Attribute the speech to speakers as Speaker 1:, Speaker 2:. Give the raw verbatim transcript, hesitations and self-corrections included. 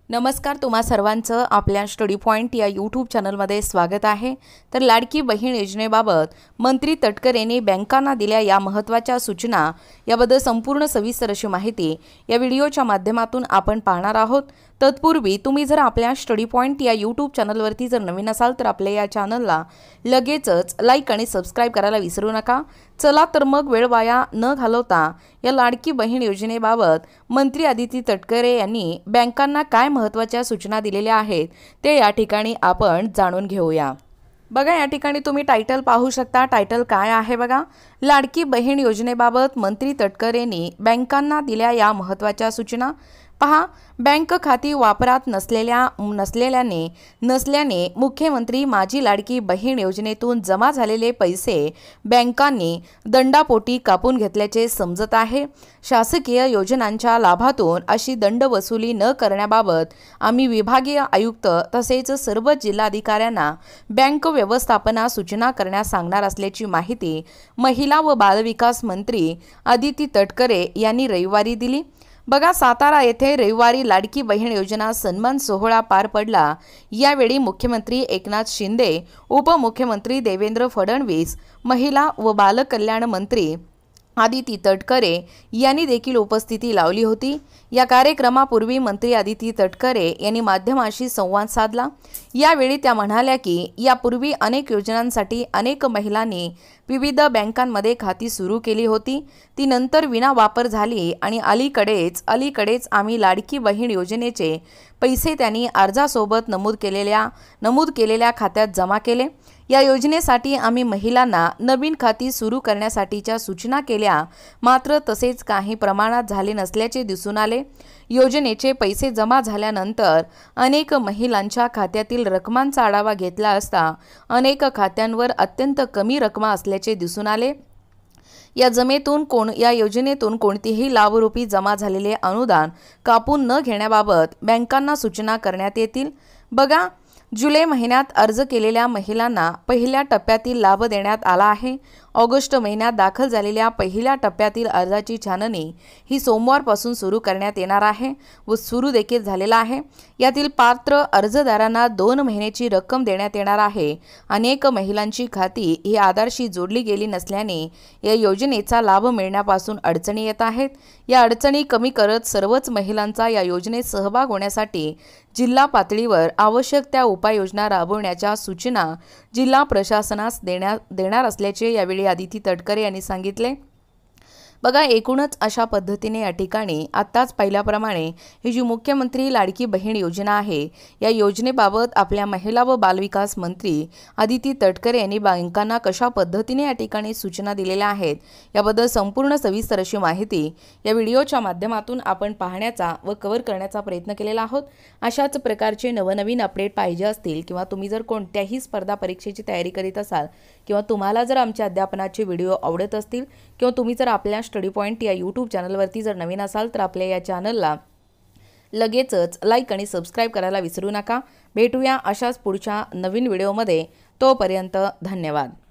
Speaker 1: नमस्कार, तुम्हा सर्वांचं आपल्या स्टडी पॉइंट या यूट्यूब चॅनलमध्ये स्वागत आहे। तर लाडकी बहीण योजनेबाबत मंत्री तटकरे यांनी बँकांना दिल्या या महत्त्वाच्या सूचना याबद्दल संपूर्ण सविस्तर अशी माहिती या व्हिडिओच्या माध्यमातून आपण पाहणार आहोत। तत्पूर्वी तुम्ही जर आपल्या स्टडी पॉइंट या यूट्यूब चॅनलवरती जर नवीन असाल तर आपल्या या चॅनलला लगेचच लाईक आणि सबस्क्राइब करायला विसरू नका। चला तर मग वेळ वाया न घालवता या लाडकी बहीण योजनेबाबत मंत्री आदिती तटकरे यांनी बँकांना काय महत्त्वाच्या सूचना दिलेल्या आहेत ते या ठिकाणी आपण जाणून घेऊया। बघा, या ठिकाणी तुम्ही टायटल पाहू शकता। टायटल काय आहे बघा, लाडकी बहीण योजनेबाबत मंत्री तटकरे यांनी बँकांना दिल्या या महत्त्वाच्या सूचना। पहा, बँक खाती वापरात नसलेल्या नसलेल्याने नसल्याने मुख्यमंत्री माझी लाडकी बहीण योजनेतून जमा झालेले पैसे बँकांनी दंडापोटी कापून घेतल्याचे समजत आहे। शासकीय योजनांच्या लाभातून अशी दंड वसुली न करण्याबाबत आम्ही विभागीय आयुक्त तसेच सर्व जिल्हाधिकाऱ्यांना बँक व्यवस्थापना सूचना करण्यास सांगणार असल्याची माहिती महिला व बालविकास मंत्री आदिती तटकरे यांनी रविवारी दिली। बघा, सातारा येथे रविवारी लाडकी बहीण योजना सन्मान सोहळा पार पडला। यावेळी मुख्यमंत्री एकनाथ शिंदे, उपमुख्यमंत्री देवेंद्र फडणवीस, महिला व बालकल्याण मंत्री आदिती तटकरे यांनी देखील उपस्थिती लावली होती। या कार्यक्रमापूर्वी मंत्री आदिती तटकरे यांनी माध्यमांशी संवाद साधला। यावेळी त्या म्हणाल्या की यापूर्वी अनेक योजनांसाठी अनेक महिलांनी विविध बँकांमध्ये खाती सुरू केली होती, ती नंतर विना वापर झाली आणि अलीकडेच अलीकडेच आम्ही लाडकी बहीण योजनेचे पैसे त्यांनी अर्जासोबत नमूद केलेल्या नमूद केलेल्या खात्यात जमा केले। या योजनेसाठी आम्ही महिलांना नवीन खाती सुरू करण्यासाठीच्या सूचना केल्या, मात्र तसेच काही प्रमाणात झाले नसल्याचे दिसून आले। योजनेचे पैसे जमा झाल्यानंतर अनेक महिलांच्या खात्यातील रकमांचा आढावा घेतला असता अनेक खात्यांवर अत्यंत कमी रकमा असल्याचे दिसून आले। या जमेतून कोण या योजनेतून कोणतीही लाभरूपी जमा झालेले अनुदान कापून न घेण्याबाबत बँकांना सूचना करण्यात येतील। बघा, जुलै महिन्यात अर्ज केलेल्या महिलांना पहिल्या टप्प्यातील लाभ देण्यात आला आहे। ऑगस्ट महिन्यात दाखल झालेल्या पहिल्या टप्प्यातील अर्जाची छाननी ही सोमवारपासून सुरू करण्यात येणार आहे व सुरू देखील झालेला आहे। यातील पात्र अर्जदारांना दोन महिन्याची रक्कम देण्यात येणार आहे। अनेक महिलांची खाती ही आधारशी जोडली गेली नसल्याने या योजनेचा लाभ मिळण्यापासून अडचणी येत आहेत। या अडचणी कमी करत सर्वच महिलांचा या योजनेत सहभाग होण्यासाठी जिल्हा पातळीवर आवश्यक त्या उपाययोजना राबवण्याच्या सूचना जिल्हा प्रशासनास देण्यात देणार असल्याचे यावेळी आदिती तटकरे यांनी सांगितले। बघा, एकूणच अशा पद्धतीने या ठिकाणी आत्ताच पाहिल्याप्रमाणे ही जी मुख्यमंत्री लाडकी बहीण योजना आहे या योजनेबाबत आपल्या महिला व बालविकास मंत्री आदिती तटकरे यांनी बँकांना कशा पद्धतीने या ठिकाणी सूचना दिलेल्या आहेत याबद्दल संपूर्ण सविस्तर अशी माहिती या व्हिडिओच्या माध्यमातून आपण पाहण्याचा व कव्हर करण्याचा प्रयत्न केलेला आहोत। अशाच प्रकारचे नवनवीन अपडेट पाहिजे असतील किंवा तुम्ही जर कोणत्याही स्पर्धा परीक्षेची तयारी करीत असाल किंवा तुम्हाला जर आमच्या अध्यापनाचे व्हिडिओ आवडत असतील किंवा तुम्ही जर आपल्या स्टडी पॉइंट या यूट्यूब चॅनलवरती जर नवीन असाल तर आपल्या या चॅनलला लगेचच लाईक आणि सबस्क्राइब करायला विसरू नका। भेटूया अशाच पुढच्या नवीन व्हिडिओमध्ये, तोपर्यंत धन्यवाद।